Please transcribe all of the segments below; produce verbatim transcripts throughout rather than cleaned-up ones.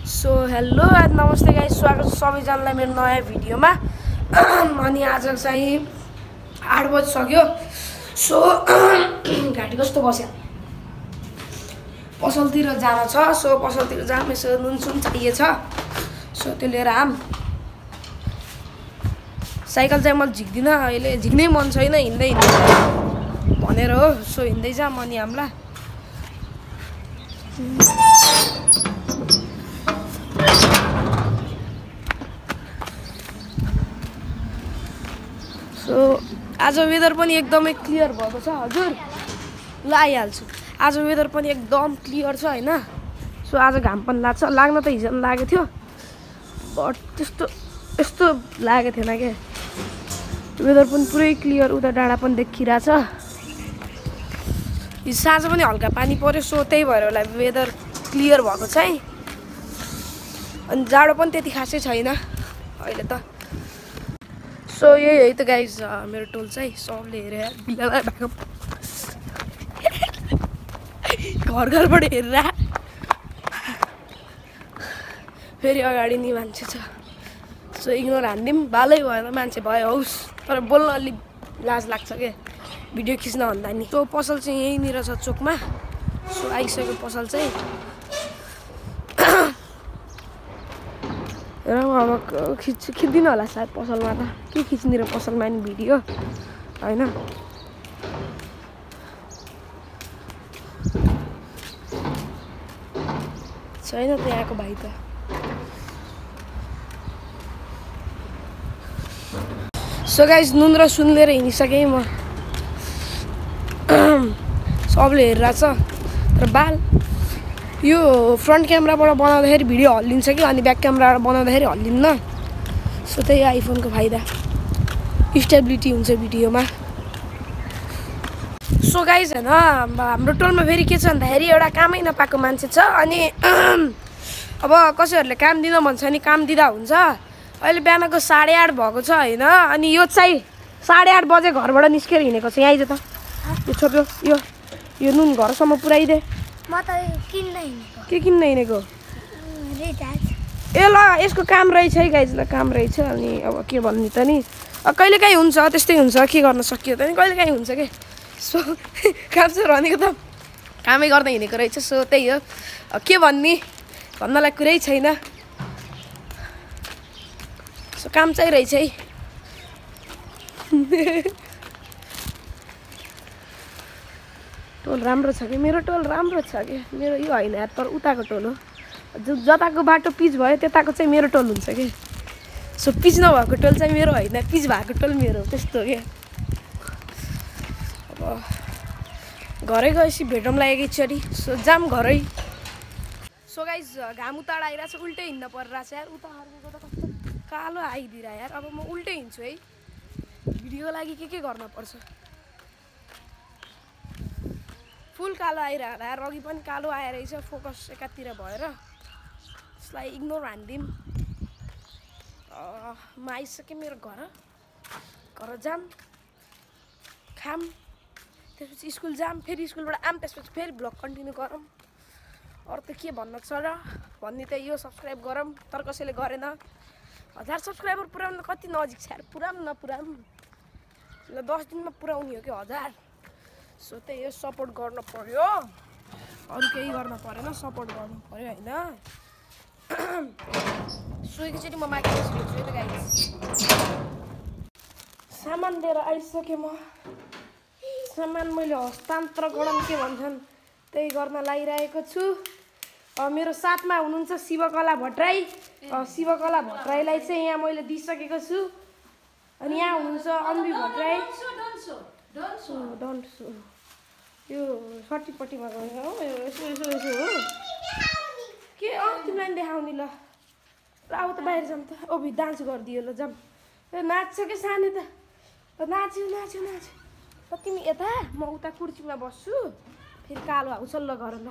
So hello नमस्ते guys, स्वागत छ सबैजनालाई मेरो नयाँ भिडियोमा। अनि आज चाहिँ आठ बजिसक्यो। सो घाँटी कस्तो बस्यो, पसलतिर जान छ। सो पसलतिर जाम, यसो नुनसुन चाहिएछ। सो त्यो लिएर आम। साइकल चाहिँ म झिक्दिनँ, अहिले झिक्नै मन छैन, हिँड्दै हिँड्दै भनेर हो। सो हिँड्दै जाम अनि हामीलाई सो आज वेदर पनि एकदमै क्लियर भएको छ। हजुर ल आइहाल्छु। आज वेदर पनि एकदम क्लियर छ हैन। सो आज घाम पनि लाग्छ, लाग्न त हिजो पनि लागेको थियो, बट त्यस्तो यस्तो लागेको थिएन के। वेदर पनि पुरै क्लियर, उता डाँडा पनि देखिरहेछ। हिजो साँझ पनि हल्का पानी पर्यो, सो त्यही भएर होला वेदर क्लियर भएको चाहिँ। अनि जाडो पनि त्यति खासै छैन अहिले त। सो यही है त गाइस मेरो टोल चाहिँ। सबले हेरेर बिल्लालाई भएको घर घरबाट हेरेर फेरि अगाडि नि मान्छे छ। सो इग्नोर हान्दिउँ, बालै भएन, मान्छे भयो होस्, तर बोल्न अलिक लाज लाग्छ क्या भिडियो खिच्न भन्दा नि। त्यो पसल चाहिँ यहीँनिर छ चोकमा। सो आइसक्यो पसल चाहिँ। र अब खिच खिच्दिनँ होला सायद पसलमा त, के खिच्ने र पसलमा नि भिडियो होइन। छैन त्यहाँको भाइ त। सो गाइस नुन र सुन लिएर हिँडिसकेँ म। सबले हेरिरहेछ। र बाल यो फ्रन्ट क्यामेराबाट बनाउँदाखेरि भिडियो हल्लिन्छ कि, अनि ब्याक क्यामेराबाट बनाउँदाखेरि हल्लिन्न। सो त्यही आइफोनको फाइदा, स्टेबिलिटी हुन्छ भिडियोमा। सो गाइज होइन, हाम्रो टोलमा फेरि के छ भन्दाखेरि एउटा कामै नपाएको मान्छे छ। अनि अब कसैहरूले काम दिन भन्छ नि काम दिँदा हुन्छ। अहिले बिहानको साढे आठ भएको छ होइन। अनि यो चाहिँ साढे आठ बजे घरबाट निस्केर हिँडेको छ। यहाँ आइज त, यो छोप्यो, यो यो नुन घरसम्म पुऱ्याइदे। म त किन्न हिँडेको। के किन्न हिँडेको? ए ल यसको काम रहेछ है गाइज, ल काम रहेछ। अनि अब के भन्ने त नि, कहिले काहीँ हुन्छ, त्यस्तै हुन्छ, के गर्न सकियो त नि, कहिले काहीँ हुन्छ के। सो काम चाहिँ भनेको त कामै गर्दै हिँडेको रहेछ। सो त्यही हो, के भन्ने भन्नलाई कुरै छैन। सो काम चाहिँ रहेछ है। टोल राम्रो छ कि, मेरो टोल राम्रो छ कि। मेरो यो होइन यार, तर उताको टोल हो। जो जताको बाटो पिच भयो त्यताको चाहिँ मेरो टोल हुन्छ कि। सो पिच नभएको टोल चाहिँ मेरो होइन, पिच भएको टोल मेरो, त्यस्तो हो क्या। अब घरै गएपछि भेटौँला एकैचोटि। सो जाम घरै। सो गाइस घाम उताड आइरहेको छ, उल्टै हिँड्न परिरहेको छ यार। उता फर्केको त कस्तो कालो आइदिएर यार। अब म उल्टै हिँड्छु है, भिडियोको लागि के के गर्न पर्छ। फुल कालो आइरहेको यार, अघि पनि कालो आएर रहेछ, फोकस एकातिर भएर। यसलाई इग्नोर हान्दिउँ। म आइसकेँ मेरो घर। घर जाम, खाम, त्यसपछि स्कुल जाम, फेरि स्कुलबाट आम, त्यसपछि फेरि भ्लग कन्टिन्यू गरौँ। अरू त के भन्न छ र, भन्ने त यो सब्सक्राइब गरौँ, तर कसैले गरेन। हजार सब्सक्राइबर पुऱ्याउनु कति नजिक छ यार, पुऱ्याउँ न पुऱ्याउँ ल, दस दिनमा पुऱ्याउने हो कि हजार। सो त्यही हो, सपोर्ट गर्नु पर्यो, अरू केही गर्न परेन, सपोर्ट गर्नु पर्यो होइन। सो एकैचोटि म माथि बसिरहेको छु त गाइस। सामान लिएर आइसकेँ म। सामान मैले हस्तान्तरण गराउँ के भन्छन् त्यही गर्न लागिरहेको छु। मेरो साथमा हुनुहुन्छ शिवकला भट्टराई। शिवकला भट्टराईलाई चाहिँ यहाँ मैले दिइसकेको छु। अनि यहाँ हुनुहुन्छ अन्वी भट्टराई। डन्ट सो यो सट्टीपट्टिमा गयो हो, यसो यसो यसो हो के। अँ तिमीलाई पनि देखाउने ल। र अब त बाहिर जाऊँ त। ओभि डान्स गरिदियो ल, जाऊँ। ए नाच्छ क्या सानो त, नाच्यो नाच्यो नाच्यो। त तिमी यता, म उता कुर्सीमा बस्छु, फेरि कालो आउँछ ल घर ल।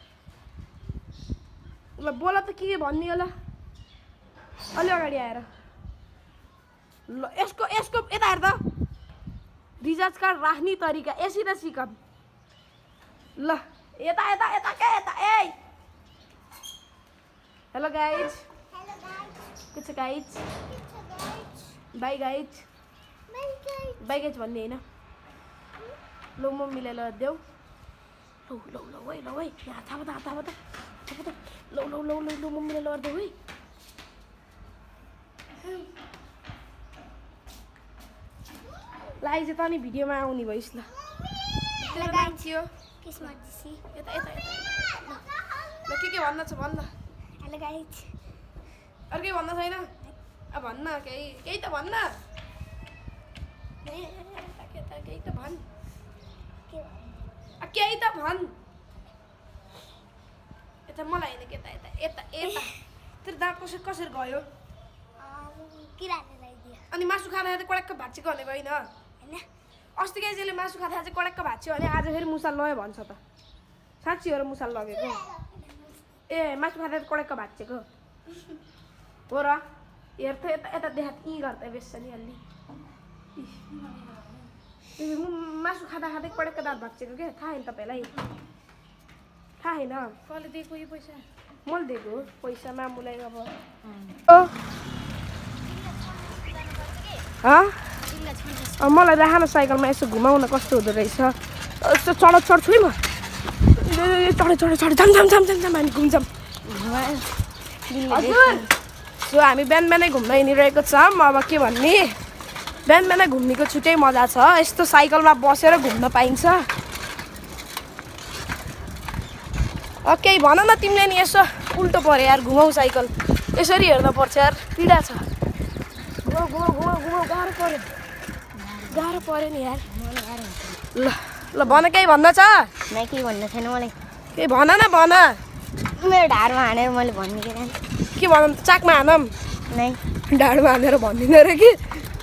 ल बोल त के भन्ने हो ल, अलि अगाडि आएर ल। यसको यसको यता हेर त, रिचार्ज कार्ड राख्ने तरिका यसरी सिकाऊँ ल। यता यता यता क्या यता। ए हेलो गाइज हेलो गाइस के छ guys bye guys bye guys भन्ने होइन लौ मम्मीले ल देऊ लौ लौ लौ है लौ है यहाँ थाहा त थाहा त थाहा त लौ लौ लौ लौ लौ मम्मीले ल देऊ है लाई चाहिँ त नि भिडियोमा आउने भइस् ल तेरो नाम थियो किस्मत दिसी यता यता यता ल के के भन्न छ भन्न हेलो गाइस अर्कै भन्न छैन अब भन्न केही केही त भन्न केही त भन् केही त भन् यता मलाई होइन यता यता यता यता तेरो दाँत कसरी कसरी गयो किराले लगाइदियो अनि मासु खाँदा चाहिँ कड्याक्क भाँचेको भनेको होइन हैन अस्ति केजीले मासु खाँदा चाहिँ कड्याक्क भाँच्यो भने आज फेरि मुसाल लयो भन्छ त साँच्ची हो र मुसाल लगेको ए मासु खाँदा चाहिँ कड्याक्क भाँचेको हो र हेर त यता यता देखा यी गर्दा बेच्छ नि अलि मासु खाँदा खाँदै कड्याक्क दाँत भाँचेको क्या थाहा होइन तपाईँलाई थाहा होइन कसले दिएको यो पैसा मैले दिएको पैसा मामुलाई अब मलाई राख न साइकलमा यसो घुमाउन कस्तो हुँदो रहेछ यस्तो चढ चढ्छु है म चढ चढ चढ जाम जाम जाम जाम जाम हामी घुम्छौँ हजुर सो हामी बिहान बिहानै घुम्न हिँडिरहेको छौँ अब के भन्ने बिहान बिहानै घुम्नेको छुट्टै मजा छ यस्तो साइकलमा बसेर घुम्न पाइन्छ केही भन न तिमीले नि यसो उल्टो पऱ्यो यार घुमाउ साइकल यसरी हेर्न पर्छ यार पीडा छ घुमाउ घुमाउ घुमाउ घुमाउ गाह्रो पऱ्यो गाह्रो पऱ्यो नि यार ल ल भन केही भन्न छ नै केही भन्नु छैन मलाई केही भन न भन मेरो ढाडमा हानेर मैले भन्ने के के भन चाकमा हानम नै ढाडमा हानेर भन्दिनँ रे कि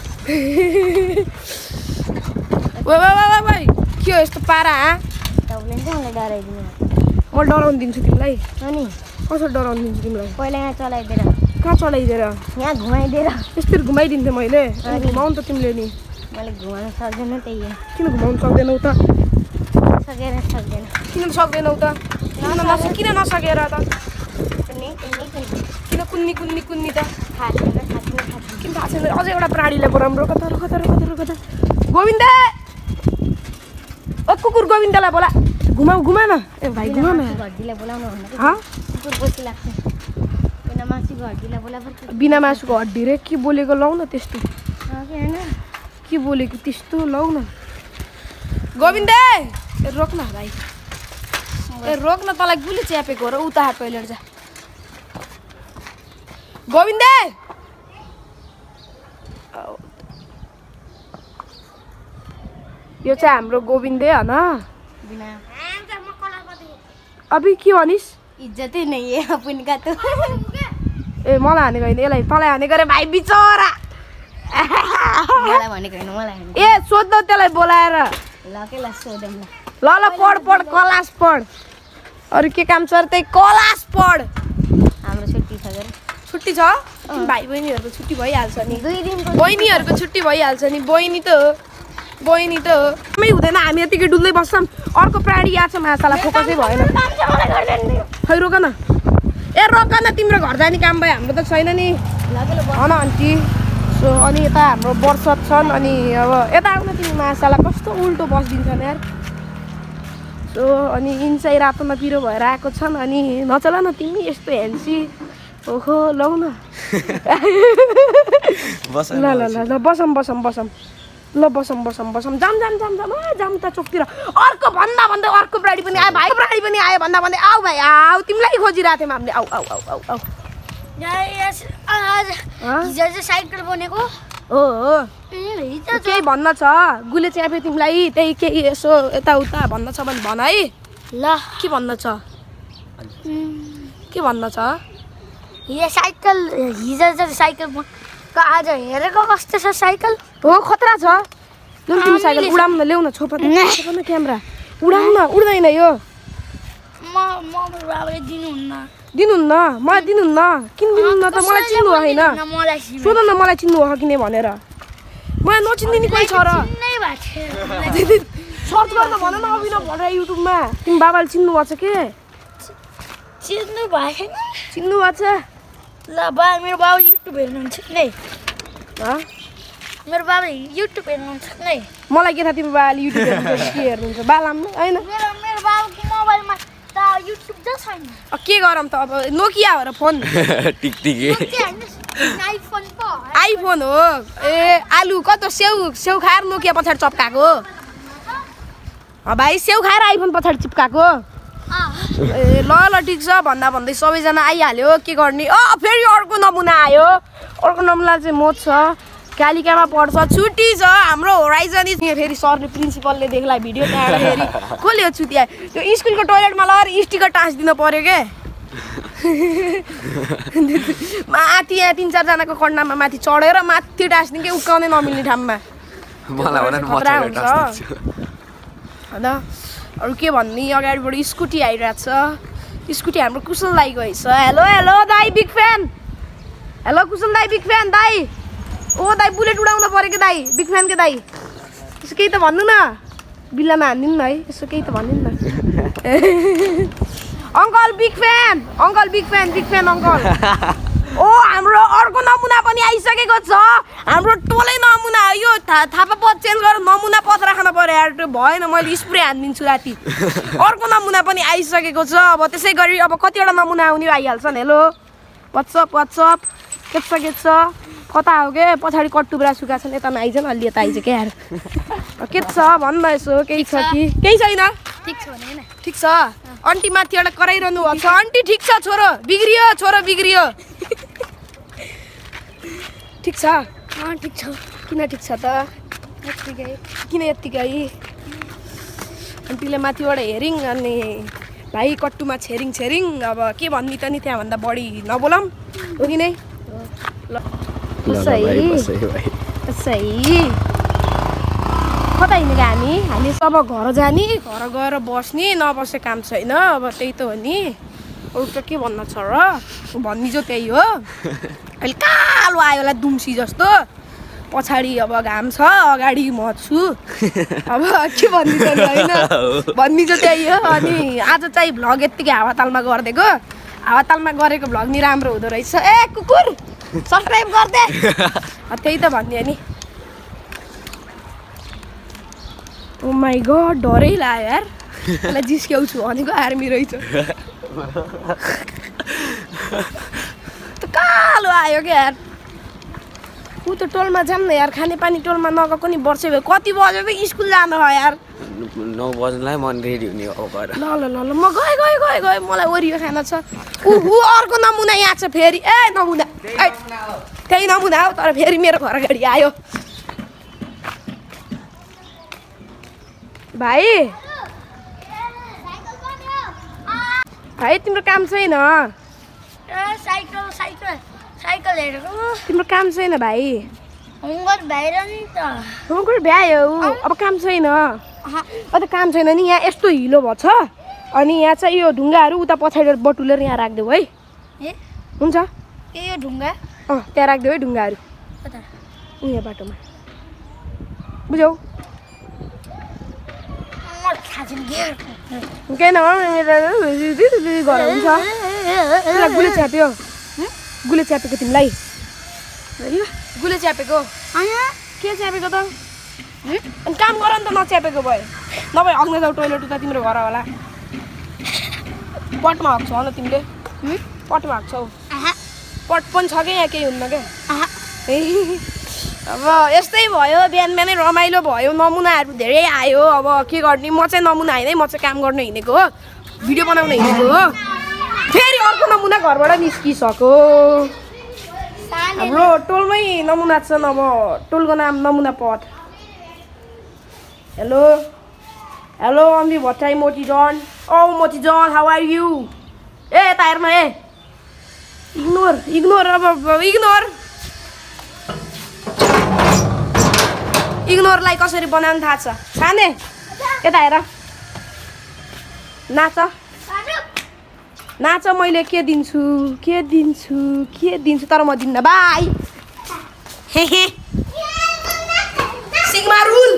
ओ भाइ के हो यस्तो पारा तपाईँले चाहिँ मलाई डराइदिनु म डराउनु दिन्छु तिमीलाई अनि कसरी डराउनु दिन्छु तिमीलाई पहिला यहाँ चलाइदिएर कहाँ चलाइदिएर यहाँ घुमाइदिएर यस्तरी घुमाइदिन्थेँ मैले घुमाउनु त तिमीले नि मैले घुमाउनु सक्दैन त्यही हो किन घुमाउनु सक्दैनौ त सकेर सक्दैन किन सक्दैनौ त किन नस किन नसकेर त किन कुन्नी कुन्नी कुन्नी त थाहा छैन थाहा छैन थाहा छैन किन थाहा छैन अझै एउटा प्राणीलाई बोलाउँ रोक त रोक त रोक त रोक त गोविन्द ओ कुकुर गोविन्दलाई बोला घुमाऊ घुमा न ए भाइ घुमा न घरजीलाई बोलाउनु भन्दा हँ कुकुर पछि लाग्छ बिना मासुको हड्डीलाई बोला बिना मासुको हड्डी रे के बोलेको लौ न त्यस्तो होइन के बोलेको त्यस्तो लौ न गोविन्द ए रोक न भाइ ए रोक न तँलाई गुली च्यापेको हो र उता हात टोइलेट जा गोविन्द यो चाहिँ हाम्रो गोविन्दे होइन अभि के भनिस् इज्जतै नै है अपन का त ए मलाई हानेको होइन यसलाई तँलाई हानेको रे भाइ बिचरा मलाई भनेको होइन मलाई ए सोध्न त्यसलाई बोलाएर ल के ल सोधौँ न ल ल पढ पढ क्लास पढ अरू के काम छ त्यही क्लास पढ हाम्रो छुट्टी छ गरे छुट्टी छ भाइ बहिनीहरूको छुट्टी भइहाल्छ नि दुई दिनको बहिनीहरूको छुट्टी भइहाल्छ नि बहिनी त हो बहिनी त हो मै हुँदैन हामी यतिकै डुल्दै बस्छौँ अर्को प्राणी यहाँ छ माछालाई फोकसै भएन खै रोक न ए रोक न तिम्रो घर जाने काम भयो हाम्रो त छैन नि भन आन्टी सो अनि यता हाम्रो वर्षत छन् अनि अब यता आउन तिमी माछालाई कस्तो उल्टो बसिदिन्छन् यार सो अनि इन्चाइ रातोमा पिरो भएर आएको छन् अनि नचल न तिमी यस्तो हेन्सी ओहो लौ न ल ल ल ल बसौँ बसौँ बसौँ ल बसौँ बसौँ बसौँ जाम जाम जाम जाम आ जाम त चोकतिर अर्को भन्दा भन्दै अर्को प्राणी पनि आयो भाइ प्राणी पनि आयो भन्दा भन्दै आऊ भाइ आऊ तिमीलाई खोजिरहेको थियौँ हामीले आऊ आऊ आऊ आऊ आऊ हिजो चाहिँ साइकल बनेको हो हो केही भन्न छ गुले च्यापे तिमीलाई त्यही केही यसो यताउता भन्न छ भने भन है ल के भन्न छ के भन्न छ यो साइकल हिजो चाहिँ साइकल आज हेरेको कस्तो छ साइकल हो खतरा छ लु तिमी साइकल उडाउन न ल्याउ न छोपा न क्यामेरा उडाउन न उड्दैन यो म म बाबाले दिनुहुन्न दिनुहुन्न मलाई दिनुहुन्न किन दिनुहुन्न त मलाई चिन्नु होइन सोध न मलाई चिन्नु हो कि नै भनेर मलाई नचिन्दिने कोही छ र सर्च गर्न भन न अभिनव भट्टराई युट्युबमा तिमी बाबाले चिन्नु भएको छ के चिन्नु भएन चिन्नु भएको छ ल बा मेरो बाबु युट्युब हेर्नुहुन्छ नै मेरो बाबा युट्युब हेर्नुहुन्छ नै मलाई के थाहा तिम्रो बाबाले युट्युब हेर्नुहुन्छ के हेर्नुहुन्छ बालाम होइन मेरो मेरो बाबुको मोबाइलमा त युट्युब ज छैन के गरौँ त अब नोकिया हो र फोन टिकटिके आइफोन पो आइफोन हो ए आलु कस्तो स्याउ स्याउ खाएर नोकिया पछाडि चप्काएको भाइ स्याउ खाएर आइफोन पछाडि चिप्काएको ए ल ल ठिक छ भन्दा भन्दै सबैजना आइहाल्यो के गर्ने अँ फेरि अर्को नमुना आयो अर्को नमुना चाहिँ म छ कालिकामा पढ्छ छुट्टी छ हाम्रो होराइजन फेरि सरले प्रिन्सिपलले देख्ला भिडियो त्यहाँबाट फेरि कसले हो छुट्टी आयो त्यो स्कुलको टोइलेटमा लगेर स्टिकर टाँसिदिनु पऱ्यो के माथि यहाँ तिन चारजनाको कन्डामा माथि चढेर माथि टाँसिदिनु के उक्काउनै नमिल्ने ठाउँमा होइन अरू के भन्ने अगाडिबाट स्कुटी आइरहेको छ स्कुटी हाम्रो कुशल दाईको रहेछ हेलो हेलो दाई बिग फ्यान हेलो कुशल दाई बिग फ्यान दाई ओ दाई बुलेट उडाउनु पऱ्यो कि दाई बिग फ्यान के दाई यसो केही त भन्नु न बिल्लामा हानिदिनु न है यसो केही त भनिदिनु न uncle big fan uncle big fan big fan uncle ओ हाम्रो अर्को नमुना पनि आइसकेको छ हाम्रो टोलै नमुना हो यो थापा पद चेन्ज गरेर नमुना पद राख्न पर्यो यार त्यो भएन मैले स्प्रे हानिदिन्छु राति अर्को नमुना पनि आइसकेको छ अब त्यसै गरी अब कतिवटा नमुना आउने आइहाल्छन् हेलो वाट्सअप वाट्सअप के छ के छ कता हो के पछाडि कटुब्रा सुका छन् यता आइज न अलि यता आइज के यार के छ भन्न यसो केही छ कि केही छैन ठिक छ भने ठिक छ आन्टी माथि एउटा कराइरहनु भएको छ आन्टी ठिक छ छोरो बिग्रियो छोरो बिग्रियो ठिक छ अँ ठिक छ किन ठिक छ त यत्तिकै किन यत्तिकै आन्टीले माथिबाट हेरिङ अनि भाइ कट्टुमा छेरिङ छेरिङ अब के भन्ने त नि त्यहाँभन्दा बढी नबोलाम हो कि नै ल सही सही कता हिँडेको हामी हामी अब घर जाने घर गएर बस्ने नबसे काम छैन अब त्यही त हो नि अरू त के भन्न छ र भन्ने जो त्यही हो अहिले कालो आयो होला दुम्सी जस्तो पछाडि अब घाम छ अगाडि म छु अब के भन्ने छ होइन भन्ने चाहिँ त्यही हो अनि आज चाहिँ भ्लग यत्तिकै हावातालमा गरिदिएको हावातालमा गरेको भ्लग नि राम्रो हुँदो रहेछ ए कुकुर सब्सक्राइब गरिदे त्यही त भन्ने नि ओ माई गड डरै लाग्यो यार मलाई जिस्क्याउँछु भनेको आर्मी रहेछ कालो आयो क्या यार ऊ त टोलमा जाऊँ न यार खानेपानी टोलमा नगएको नि वर्षै भयो कति बज्यो कि स्कुल जानु हो यार नौ बज्नुलाई मन रेडी हुने हो गएर ल ल ल ल म गएँ गएँ गएँ गएँ मलाई ओरियो खाना छ ऊ अर्को नमुना यहाँ छ फेरि ए नमुना त्यही नमुना हो तर फेरि मेरो घर अगाडि आयो भाइ भाइ तिम्रो काम छैन साइकल साइकल साइकल हेरेको तिम्रो काम छैन भाइ होमवर्क भएर नि त होमवर्क भ्यायो अब काम छैन अब काम छैन नि यहाँ यस्तो हिलो भएको छ अनि यहाँ चाहिँ यो ढुङ्गाहरू उता पछाडि बटुलेर यहाँ राखिदेऊ है ए हुन्छ के यो ढुङ्गा अँ त्यहाँ राखिदेऊ है ढुङ्गाहरू कता यहाँ बाटोमा बुझ्यौ केही नभए घर हुन्छ त्यसलाई गुले छ्याप्यो गुले च्यापेको तिमीलाई गुले च्यापेको के च्यापेको त अनि काम गर नि त नच्यापेको भयो नभए अग्न जाऊ टोइलेट उता तिम्रो घर होला पटमा हग्छौ होला तिमीले पटमा हग्छौ पट पनि छ कि यहाँ केही हुन्न क्या अब यस्तै भयो बिहान बिहानै रमाइलो भयो नमुनाहरू धेरै आयो अब के गर्ने म चाहिँ नमुना होइन म चाहिँ काम गर्न हिँडेको हो भिडियो बनाउन हिँडेको हो फेरि अर्को नमुना घरबाट निस्किसक्यो हाम्रो टोलमै नमुना छ अब टोलको नाम नमुना पट हेलो हेलो अम्बी भट्टराई मोटी जन औ मोटी जन हाउ आर यु ए यता हेर्न ए इग्नोर इग्नोर अब इग्नोर इग्नोरलाई कसरी बनाउनु थाहा छ साने यता हेर नाच नाच मैले के दिन्छु के दिन्छु के दिन्छु तर म दिन्न बाई हे हे सिग्मा रुल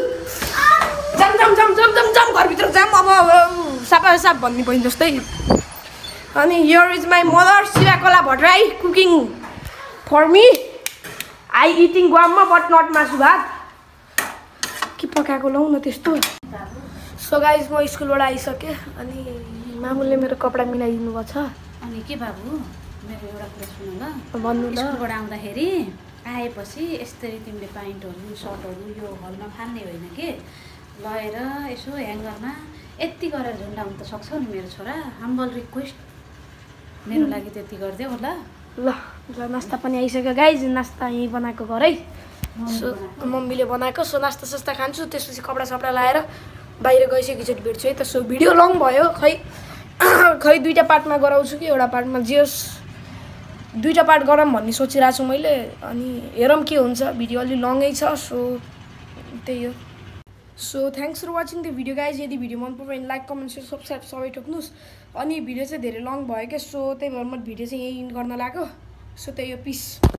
जम जम जम जम जम जम घरभित्र जाम अब सापा साप भन्ने पनि जस्तै अनि here is my mother Shivakala Bhattarai cooking for me I eating गुवाममा बट नट मासु भात के पकाएको लौ न त्यस्तो सो गाइज म स्कुलबाट आइसकेँ अनि मामुले मेरो कपडा मिलाइदिनु भएको छ अनि के बाबु मेरो एउटा कुरा सुन ल भन्नु ल स्कुलबाट आउँदाखेरि आएपछि यसरी तिमीले प्यान्टहरू सर्टहरू यो हलमा फाल्ने होइन कि लगेर यसो ह्याङ्गरमा यति गरेर झुन्डाउनु त सक्छौ नि मेरो छोरा हम्बल रिक्वेस्ट मेरो लागि त्यति गरिदेऊ ल ल ल नास्ता पनि आइसक्यो गाइज नास्ता यहीँ बनाएको घर है सो मम्मीले बनाएको सो नास्ता सस्ता खान्छु त्यसपछि कपडा सपडा लाएर बाहिर गइसकेपछि भेट्छु है त सो भिडियो लङ भयो खै खै दुईवटा पार्टमा गराउँछु कि एउटा पार्टमा जे होस् दुईवटा पार्ट गरौँ भन्ने सोचिरहेको छु मैले अनि हेरौँ के हुन्छ भिडियो अलि लङै छ सो त्यही हो so thanks for watching the video guys यदि भिडियो मन पर्यो भने लाइक कमेन्ट सेयर सब्सक्राइब सबै ठोक्नुहोस् अनि भिडियो चाहिँ धेरै लङ भयो क्या सो त्यही भएर म भिडियो चाहिँ यहीँ इन्ड गर्न लाग्यो सो त्यही हो पिस